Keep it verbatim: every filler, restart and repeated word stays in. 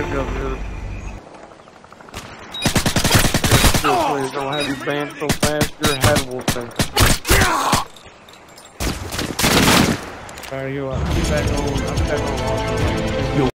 up here. You're gonna have you banned so fast, you're a habitable thing. There you are. I'm back on, I'm back on.